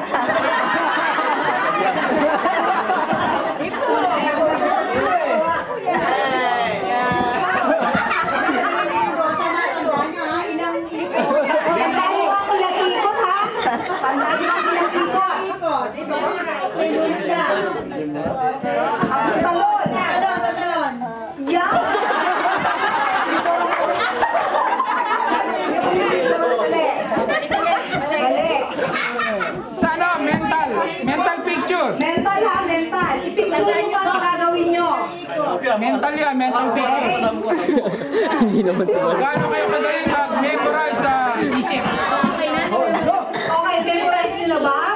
Sana mental picture. Mental ha, mental. I-picture nyo pa gagawin nyo. Mental yan, mental picture. Hindi naman ito. Gaano kayo kadaling mag-memorize sa isip? Okay, memorize nyo na ba?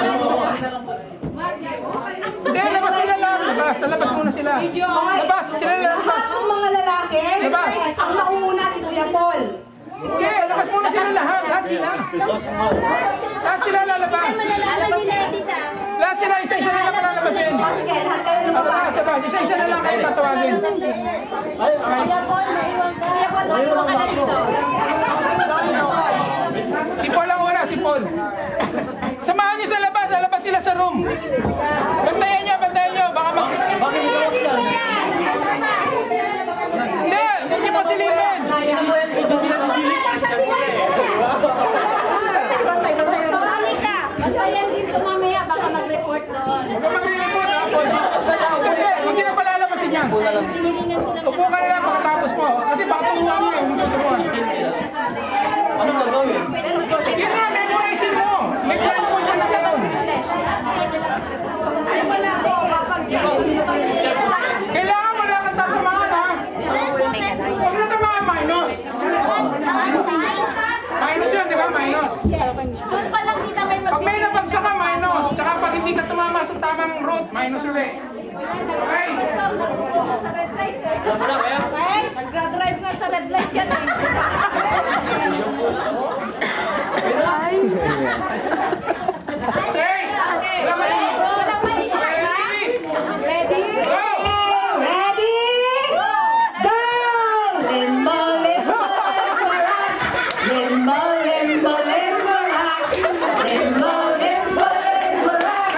Hindi, labas sila lang. Labas muna sila. Labas, sila labas. Ang mga lalaki, Labas. ang nauna si Kuya Paul. Hindi, labas muna sila lahat. Lahat sila. Lahat sila lalabas. Lahat sila, isa-isa na lang palalabasin. Sige, lahat kayo lumabas. Labas, isa-isa na lang kayo tatawagin. Kuya Paul, maiwan ka na dito. Si Paul ang una, si Paul. Samahan niyo sa labas, lalabas sila sa room. Bantayan niyo, baka mag... Bakit ikaw sila? Hindi, huwag niyo pasilipin. Hindi sila sisilip. Bantay. Balik ka. Bantayan dito mamaya, baka mag-report doon. Huwag ka mag-report, ha, Paul. Hindi, huwag niyo na palalabasin yan. Hinihingan sila Upo ka na lang pagkatapos mo. Kasi baka turuan niyo eh, hindi turuan. Ano gagawin? Yun na, memorizing mo. May blind point ka na gano'n. Ay, wala ko. Kailangan mo lang ang tatamaan, ha? Huwag na tamaan, minus. Minus yun, di ba? Minus. Doon pa lang kita may Pag may nabagsak ka, minus. Tsaka pag hindi ka tumama sa tamang route, minus ulit. Okay? Magdra-drive nga sa red light yan. Okay. Ready? Go! Ready? Go! Limbo, limbo, limbo, limbo, limbo, limbo, limbo, limbo,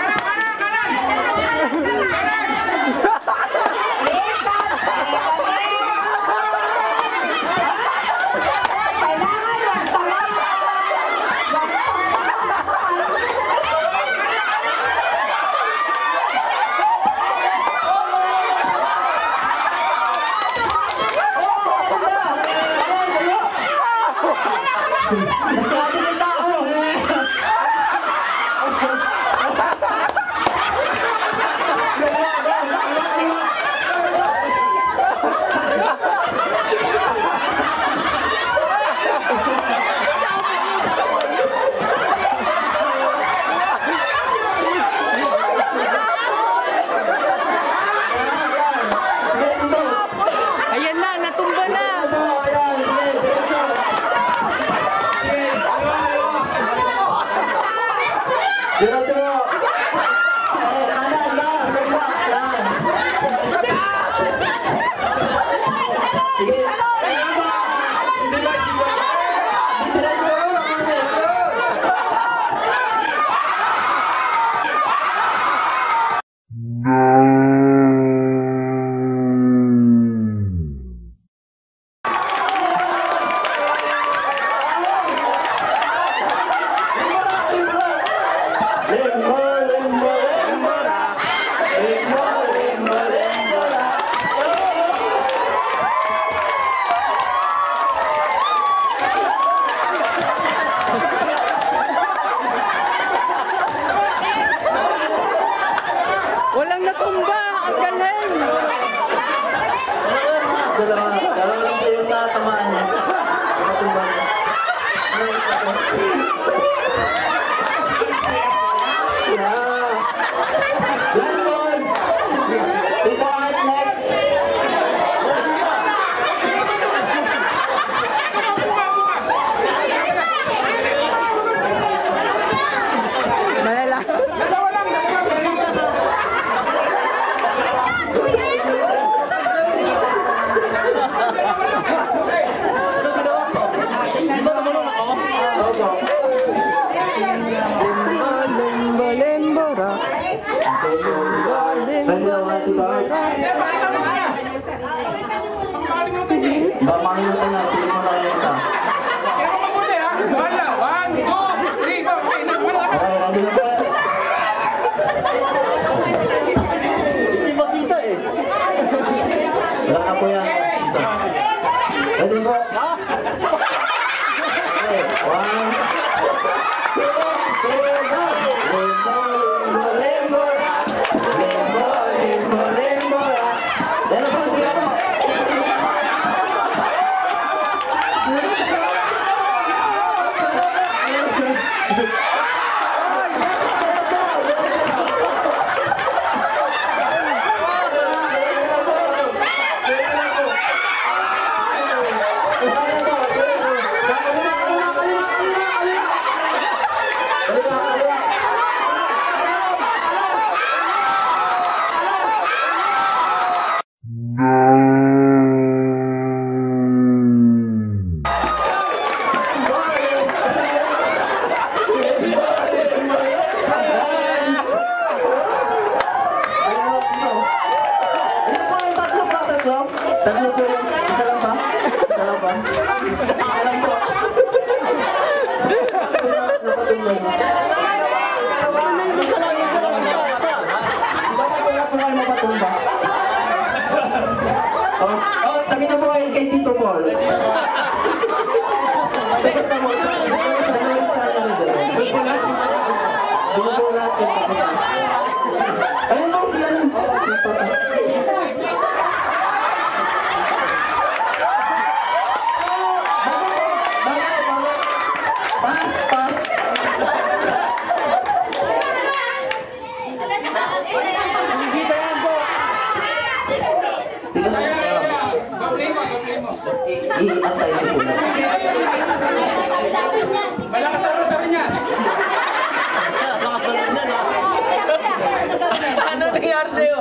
Ayan na, natumba na. Walang natumba, ang galing. Dalawa lang po yung tatamaan niya. Nakatumba niya. Dalawa lang. Tito Art. Pakita mo na. Makalimutan niya eh. Ba, makalimutan na. Sige mo na kayo isa. Kaya mo mabuti ha. Wala. 1, 2, 3, 4. Okay, nagmana ka. Okay, ready na po. Hindi makita eh. Wala na po yan. Ready po. Okay, 1, 2, 3, go! Limbo, limbo, limbo, limbo, limbo, limbo, po, sige po. Tatlo po rin. Isa lang ba? Isa lang ba? Isa lang po. Napatuloy mo. Bakit wala po kayo mapatumba? Oh, tabi na po kayo kay Tito Paul. Next na mo. Dalawang sa ano doon. Doon po lahat. Doon po lahat. Ayun po sila lang. Iantay niyo po. Malakas ang rota rin yan. Ano nangyari sa'yo?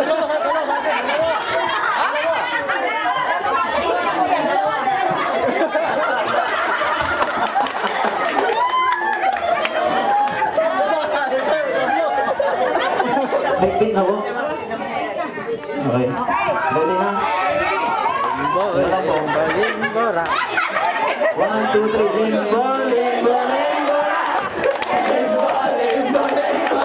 Higpit na po. Okay. Ready na? Wala po. Limbora. 1, 2, 3. Limbo, limbo, limbo. Limbo, limbo, limbo.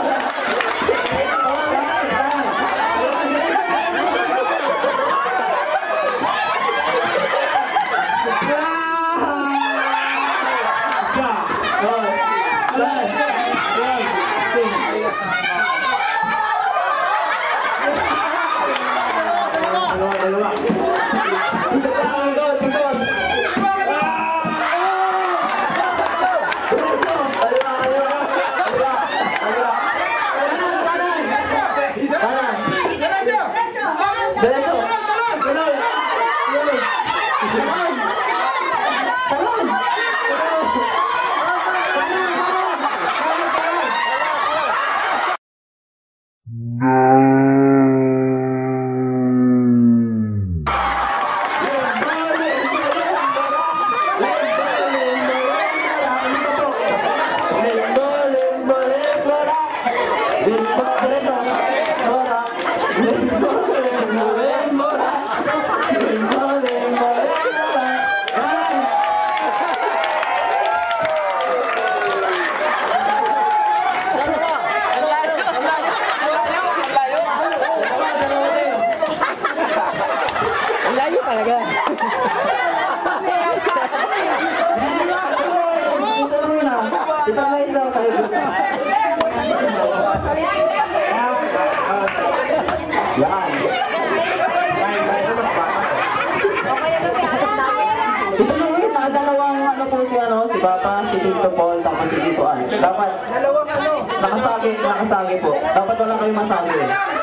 Ito na ulit, nakadalawang ano po si Papa, si Tito Paul, tapos si Tito Ange. Dapat, nakasagi po. Dapat wala kayo masagi.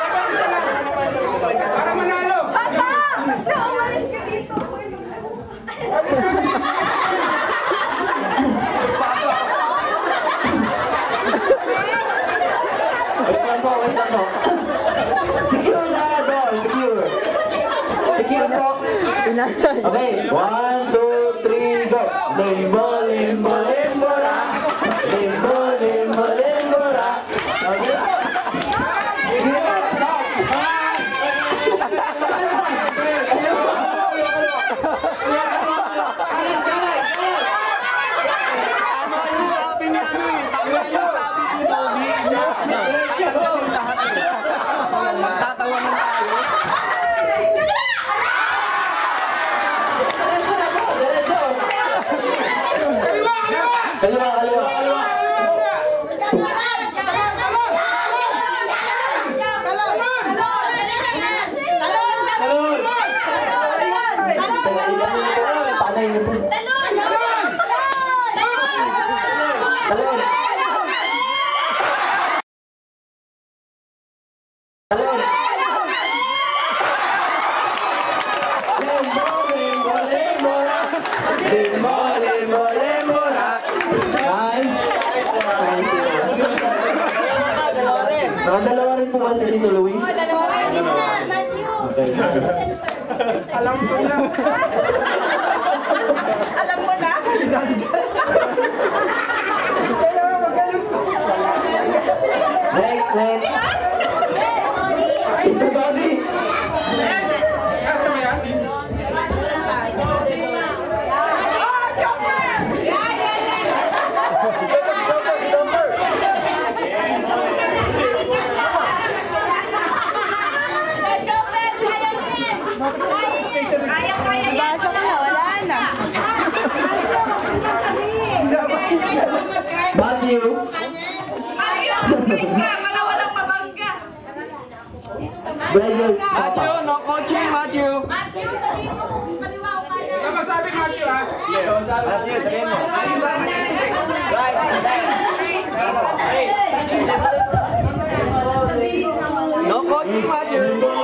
Para manalo. Papa! Naumalis ka dito. Wait lang po. Secure na door, secure. Secure po. Okay, 1, 2, 3, go. Limbo, limbo, limbo ra. Limbo, limbo, limbo ra. Okay. Sige po, stop. Nakadalawa rin po kasi dito, Louie. Okay. Alam ko na. Alam mo na? Kaya magaling ko. Next. Ito, Bobby. Nasa ba yan? Basa ko na, wala na. Matthew. Walang mabangga. Brother. Matthew, no coaching, Matthew. Tama sabi, Matthew, ha? Matthew, sabihin mo. No coaching, Matthew.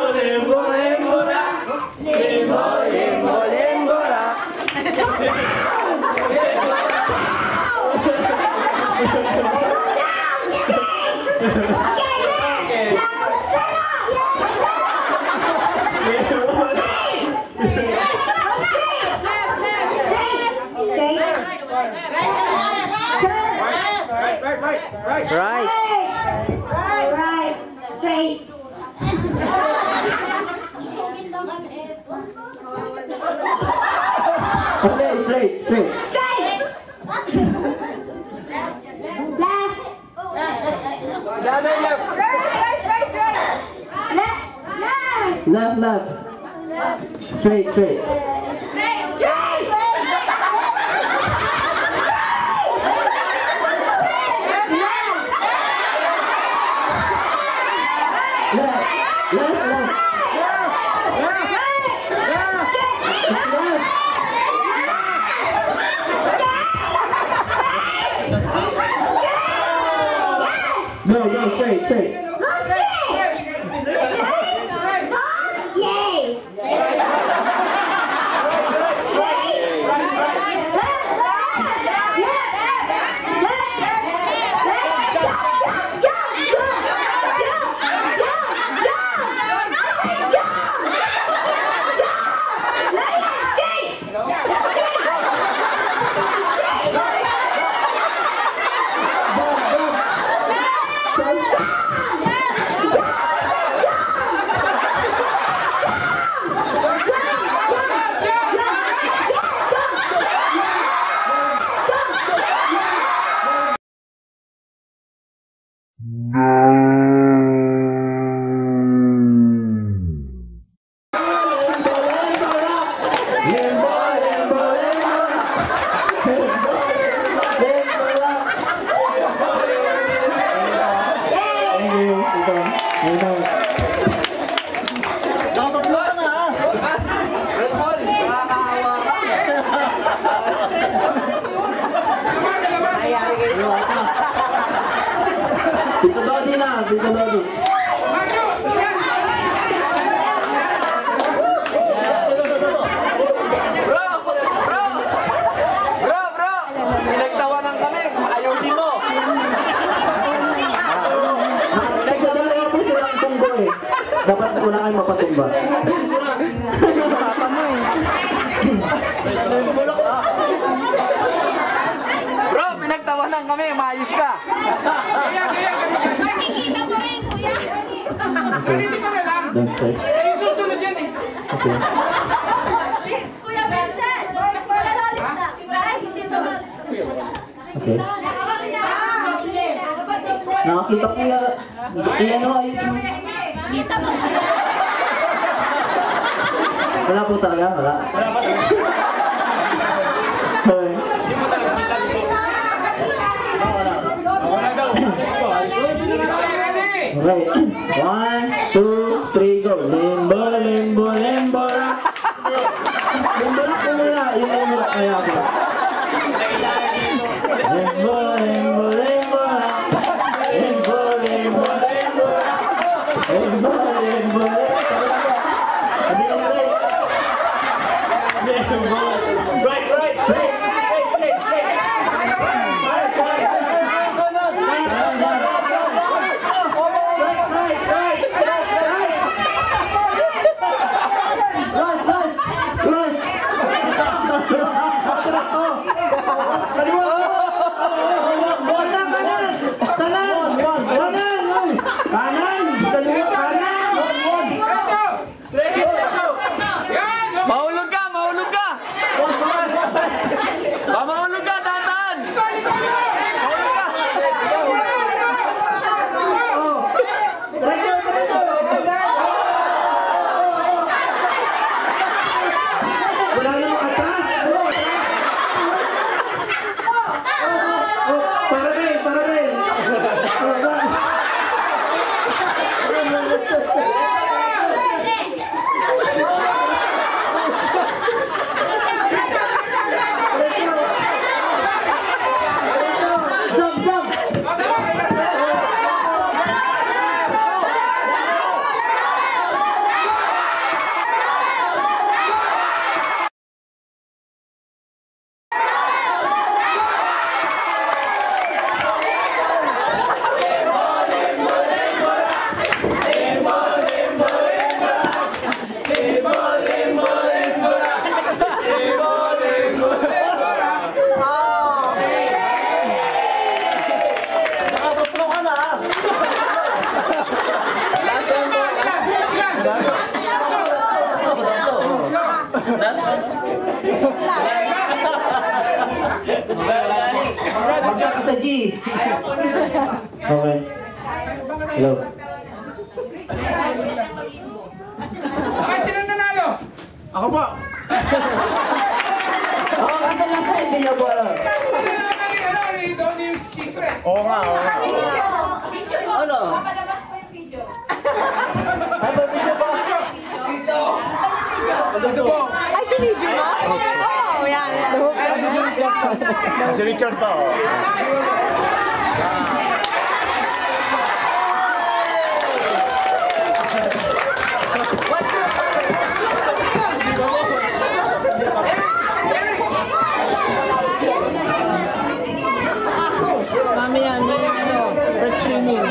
Right. Right. Straight. Okay, straight. Straight. Left. Left. Straight. No, straight. Dito Dodi. Bro! Pinagtawanan kami. Ayusin mo. Nagdadala po silang tunggo eh. Dapat wala kayong mapatumba. Bro, pinagtawanan kami. Maayos ka. Makikita mo rin, kuya. Ganito ka na lang. Next step. Yung susunod yan, eh. Okay. Kuya Vincent, mas malalalim na. Okay. Nakakita ko yung... Iyan o, ayos mo. Kita mo. Wala po talaga, wala. Okay. Okay. 1, 2, 3, go. Limbo, rock. Limbo rock ko muna. Yung limbo rock kaya ako. Limbo, rock. Limbo, rock. Limbo, rock. Sabi ko, right. Kanan! Kaliwa kanan! Diretso! Diretso! Yan! Mahulog ka, mahulog ka! Mahulog ka, dahan-dahan! Mahulog ka! Wala nang atras! Para rin! Para rin! Jump! Jump! Sa G. Okay. Hello. Okay, sino nanalo? Ako po. Ako kasi lang sa hindi niya po alam. Ano ni Donnie Secret? Oo nga, oo nga. Ano? Ay, babisyo pa. Ay, pinidyo mo? Oo, yan. Si Richard pa, oh. Mamaya, first screening.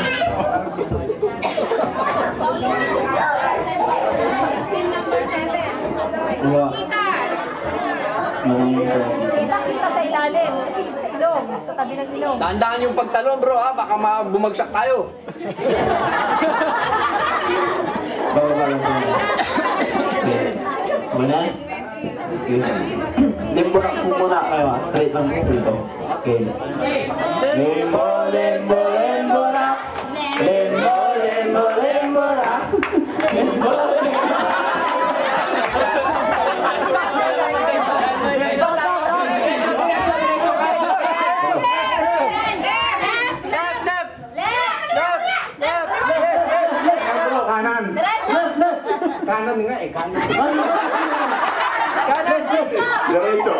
Wala. Kita sa ilalim, kasi sa ilong, sa tabi ng ilong. Tandaan yung pagtalon, bro, ha? Baka bumagsak tayo. Bawa ka lang po. Muna? Limburak po muna kayo, ha? Straight lang po ito. Okay. Limbo, limbo, limburak. Limbo, limbo, limburak. Limbo, limbo. Kanan. Kanan nga eh, kanan. Diretso.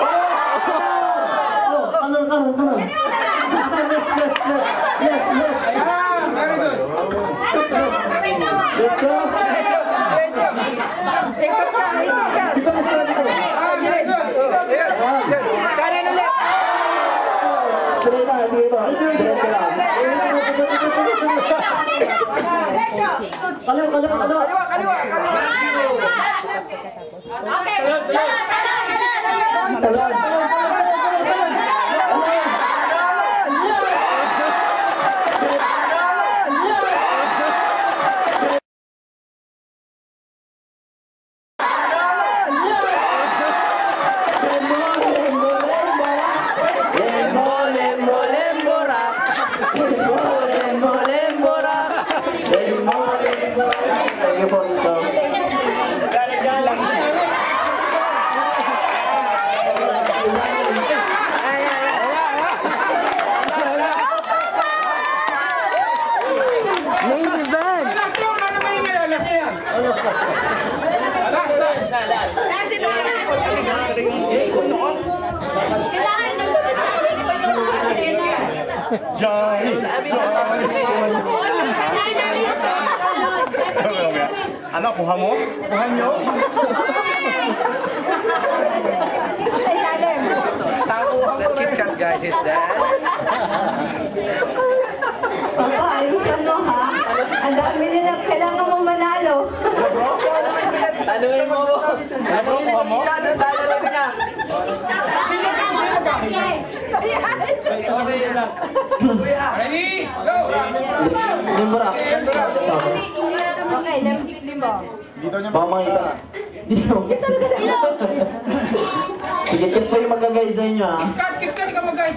Kanan, kanan, kanan. Left, left. Ayan, very good. Let's go. Kanan ulit. Straight lang, sige po. Diretso lang. Kaliwa, kaliwa, kaliwa. Talon. Thank you po. Last yun, ano ba yung last na yan? Johnny. Ano, kuha mo? Kuha nyo? That Kit Kat guy is that. Ayusan mo ha. Ang dami nila, kailangan mo manalo. Tanungin mo mo. Kuha mo? Ready? Go! Limbo Rock. Dito niya Baka makita. Dito. Sige, check po yung magagay sa inyo ha. Kat ka mag-guide.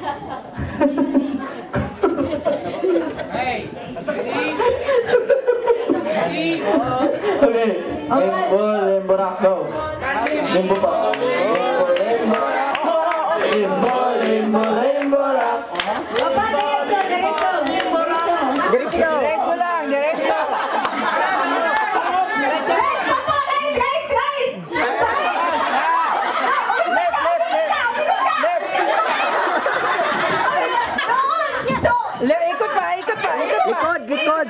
Hey! Okay. Limbo Rock, go. Limbo pa. Limbo Rock. Diretso lang, diretso. Ikot pa. Likod.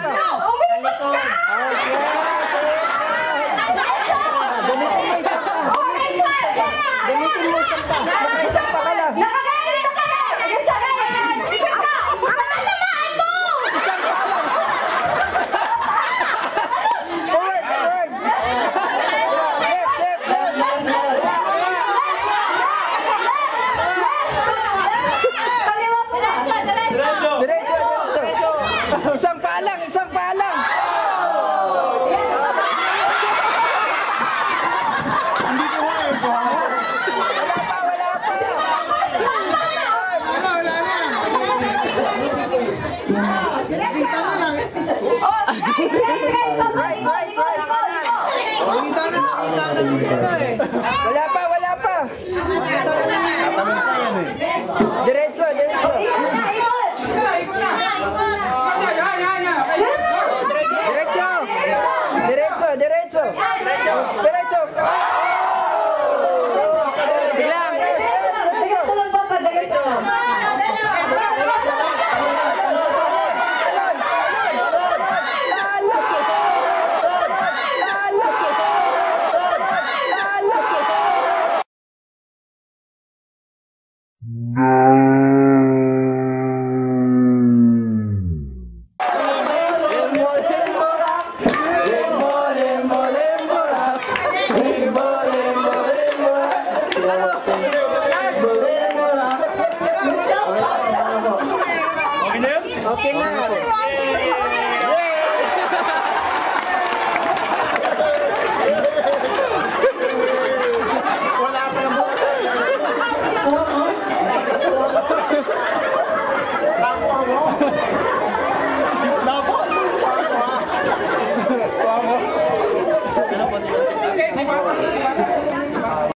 Gamitin mo isang pa. Isang pa ka lang. Forward. Diretso. Isang pa lang. Wala pa. Wala pa. Diretso. Diretso. Sige lang. Diretso. Okay na. Okay.